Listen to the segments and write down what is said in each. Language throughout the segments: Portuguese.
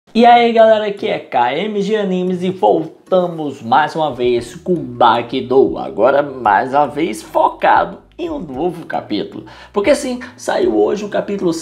E aí galera, aqui é KMG Animes e voltamos mais uma vez com Bakidou, agora mais uma vez focado em um novo capítulo. Porque assim, saiu hoje o capítulo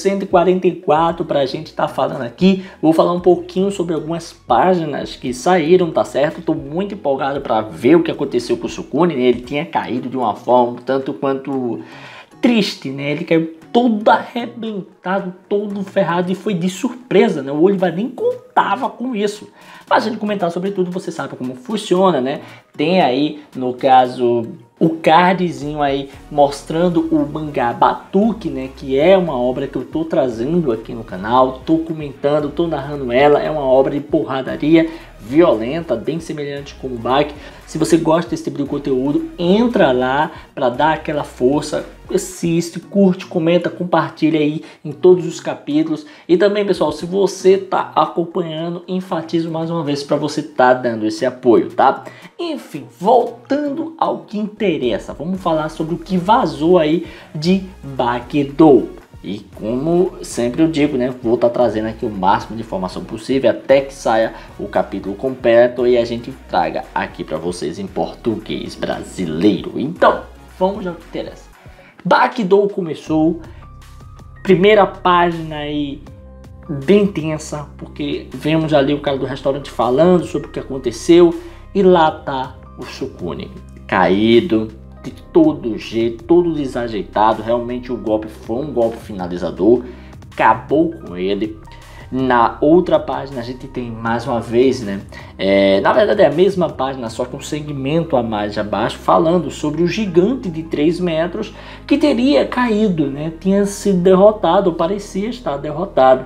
144 pra gente estar falando aqui. Vou falar um pouquinho sobre algumas páginas que saíram, tá certo? Tô muito empolgado pra ver o que aconteceu com o Sukune, né? Ele tinha caído de uma forma tanto quanto triste, né? Ele caiu todo arrebentado, todo ferrado e foi de surpresa, né? O Oliver nem contava com isso. Mas a gente comentar sobre tudo, você sabe como funciona, né? Tem aí, no caso, o cardzinho aí mostrando o mangá Batuque, né? Que é uma obra que eu tô trazendo aqui no canal, tô comentando, tô narrando ela. É uma obra de porradaria violenta, bem semelhante com o Baki. Se você gosta desse tipo de conteúdo, entra lá para dar aquela força, assiste, curte, comenta, compartilha aí em todos os capítulos. E também, pessoal, se você está acompanhando, enfatizo mais uma vez para você estar dando esse apoio, tá? Enfim, voltando ao que interessa, vamos falar sobre o que vazou aí de Bakidou. E como sempre eu digo, né, vou estar trazendo aqui o máximo de informação possível até que saia o capítulo completo e a gente traga aqui para vocês em português brasileiro. Então, vamos ao que interessa. Bakidou começou, primeira página aí bem tensa, porque vemos ali o cara do restaurante falando sobre o que aconteceu e lá tá o Sukune caído, de todo jeito, todo desajeitado. Realmente o golpe foi um golpe finalizador, acabou com ele. Na outra página a gente tem mais uma vez, né, na verdade é a mesma página, só que um segmento a mais abaixo, falando sobre o gigante de 3 metros que teria caído, né, tinha sido derrotado, ou parecia estar derrotado.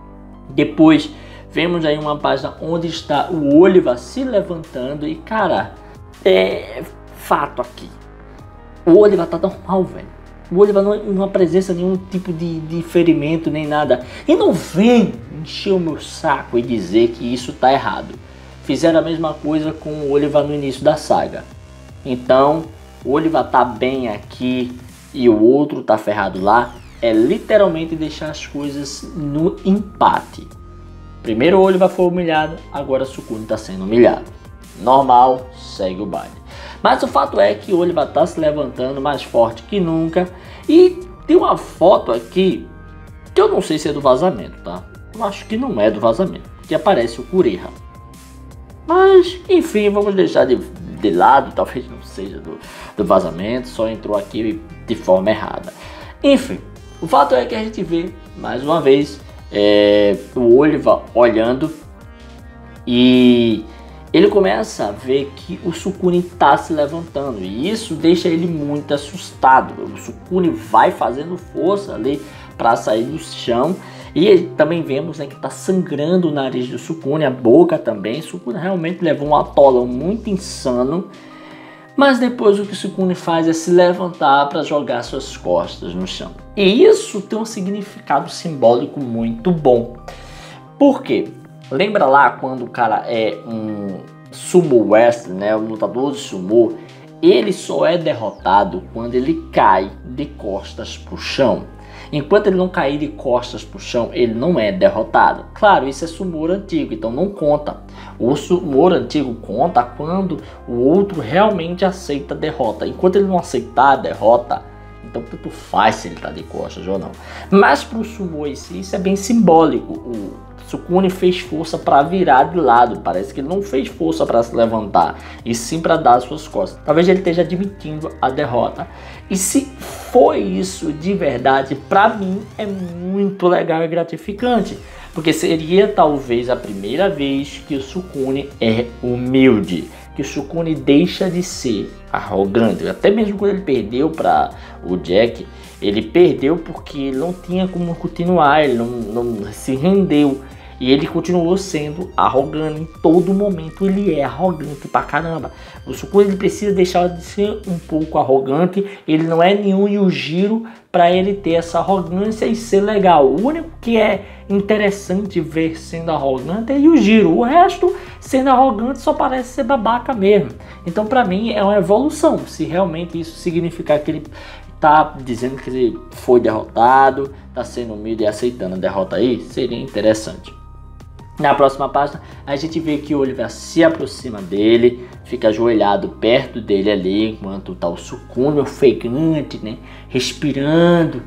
Depois vemos aí uma página onde está o Oliver se levantando e, cara, fato aqui, o Oliver tá normal, velho. O Oliver não apresenta nenhum tipo de ferimento nem nada. E não vem encher o meu saco e dizer que isso tá errado. Fizeram a mesma coisa com o Oliver no início da saga. Então, o Oliver tá bem aqui e o outro tá ferrado lá. É literalmente deixar as coisas no empate. Primeiro o Oliver foi humilhado, agora o Sukune tá sendo humilhado. Normal, segue o baile. Mas o fato é que o Oliver tá se levantando mais forte que nunca. E tem uma foto aqui que eu não sei se é do vazamento, tá? Eu acho que não é do vazamento, que aparece o Kureha. Mas, enfim, vamos deixar de lado, talvez não seja do vazamento, só entrou aqui de forma errada. Enfim, o fato é que a gente vê, mais uma vez, o Oliver olhando e ele começa a ver que o Sukune está se levantando e isso deixa ele muito assustado. O Sukune vai fazendo força ali para sair do chão e também vemos, né, que está sangrando o nariz do Sukune, a boca também. O Sukune realmente levou um atolão muito insano, mas depois o que o Sukune faz é se levantar para jogar suas costas no chão. E isso tem um significado simbólico muito bom. Por quê? Lembra lá quando o cara é um sumo wrestler, né, um lutador de sumo, ele só é derrotado quando ele cai de costas pro chão. Enquanto ele não cair de costas pro chão, ele não é derrotado. Claro, isso é sumo antigo, então não conta. O sumo antigo conta quando o outro realmente aceita a derrota. Enquanto ele não aceitar a derrota, então tanto faz se ele tá de costas ou não. Mas pro sumo isso é bem simbólico. O Sukune fez força para virar de lado, parece que ele não fez força para se levantar, e sim para dar as suas costas. Talvez ele esteja admitindo a derrota. E se foi isso de verdade, para mim é muito legal e gratificante, porque seria talvez a primeira vez que o Sukune é humilde, que o Sukune deixa de ser arrogante. Até mesmo quando ele perdeu para o Jack, ele perdeu porque ele não tinha como continuar, ele não se rendeu. E ele continuou sendo arrogante em todo momento. Ele é arrogante pra caramba. O Sukune ele precisa deixar de ser um pouco arrogante. Ele não é nenhum Yujiro para ele ter essa arrogância e ser legal. O único que é interessante ver sendo arrogante é Yujiro. O resto, sendo arrogante, só parece ser babaca mesmo. Então pra mim é uma evolução. Se realmente isso significar que ele tá dizendo que ele foi derrotado, tá sendo humilde e aceitando a derrota aí, seria interessante. Na próxima página, a gente vê que o Oliver se aproxima dele, fica ajoelhado perto dele ali, enquanto tá o Sukune ofegante, né? Respirando.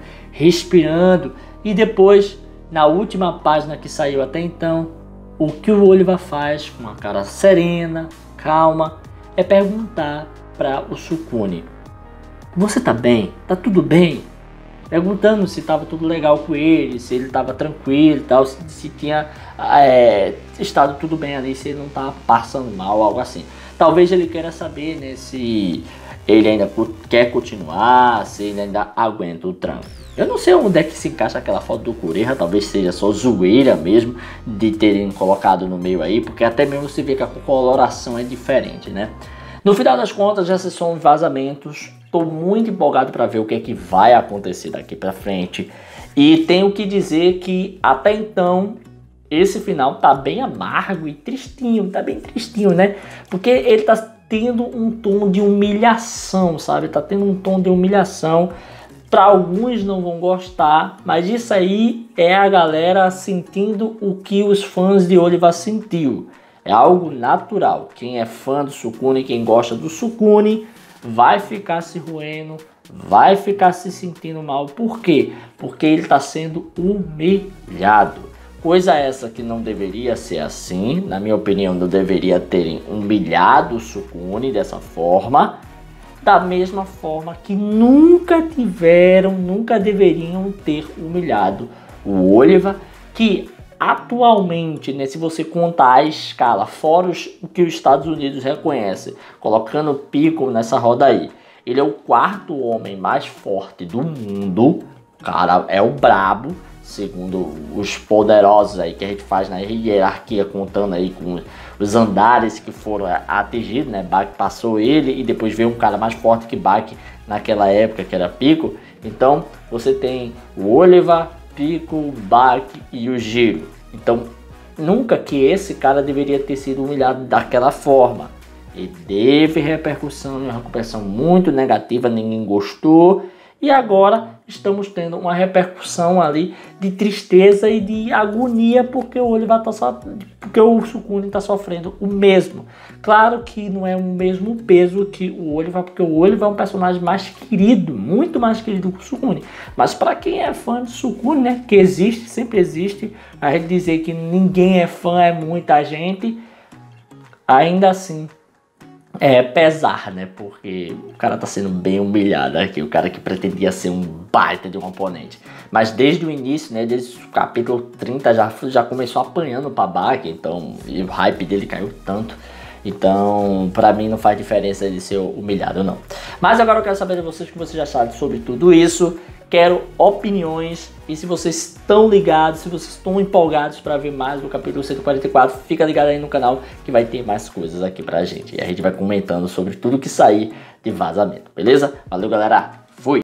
E depois, na última página que saiu até então, o que o Oliver faz com uma cara serena, calma, é perguntar para o Sukune: você tá bem? Tá tudo bem? Perguntando se estava tudo legal com ele, se ele estava tranquilo e tal, se tinha estado tudo bem ali, se ele não estava passando mal, algo assim. Talvez ele queira saber, né, se ele ainda quer continuar, se ele ainda aguenta o tranco. Eu não sei onde é que se encaixa aquela foto do Kureha, talvez seja só zoeira mesmo de terem colocado no meio aí, porque até mesmo se vê que a coloração é diferente, né? No final das contas, esses são vazamentos. Estou muito empolgado para ver o que é que vai acontecer daqui para frente. E tenho que dizer que até então esse final tá bem amargo e tristinho, tá bem tristinho, né? Porque ele tá tendo um tom de humilhação, sabe? Tá tendo um tom de humilhação. Para alguns não vão gostar, mas isso aí é a galera sentindo o que os fãs de Oliver sentiu. É algo natural. Quem é fã do Sukune, quem gosta do Sukune, vai ficar se roendo, vai ficar se sentindo mal. Por quê? Porque ele está sendo humilhado. Coisa essa que não deveria ser assim. Na minha opinião, não deveria terem humilhado o Sukune dessa forma. Da mesma forma que nunca deveriam ter humilhado o Oliver, que atualmente, né, se você contar a escala, fora o que os Estados Unidos reconhece, colocando o Piccolo nessa roda aí, ele é o 4º homem mais forte do mundo, cara, é o brabo, segundo os poderosos aí que a gente faz na hierarquia, contando aí com os andares que foram atingidos, né? Baki passou ele e depois veio um cara mais forte que Baki naquela época, que era Piccolo. Então você tem o Oliver, Piccolo, Baki e o Jiro. Então nunca que esse cara deveria ter sido humilhado daquela forma. Ele teve repercussão, uma repercussão muito negativa, ninguém gostou. E agora estamos tendo uma repercussão ali de tristeza e de agonia porque o Oliver porque o Sukune está sofrendo o mesmo. Claro que não é o mesmo peso que o Oliver, porque o Oliver é um personagem mais querido, muito mais querido que o Sukune. Mas para quem é fã de Sukune, né, que existe, sempre existe, a gente dizer que ninguém é fã é muita gente, ainda assim pesar, né? Porque o cara tá sendo bem humilhado aqui, o cara que pretendia ser um baita de um oponente. Mas desde o início, né? Desde o capítulo 30 já começou apanhando pra Baki, então e o hype dele caiu tanto. Então, pra mim não faz diferença ele ser humilhado, não. Mas agora eu quero saber de vocês o que vocês já sabem sobre tudo isso. Quero opiniões e se vocês estão ligados, se vocês estão empolgados para ver mais do capítulo 144, fica ligado aí no canal que vai ter mais coisas aqui pra gente. E a gente vai comentando sobre tudo que sair de vazamento, beleza? Valeu, galera!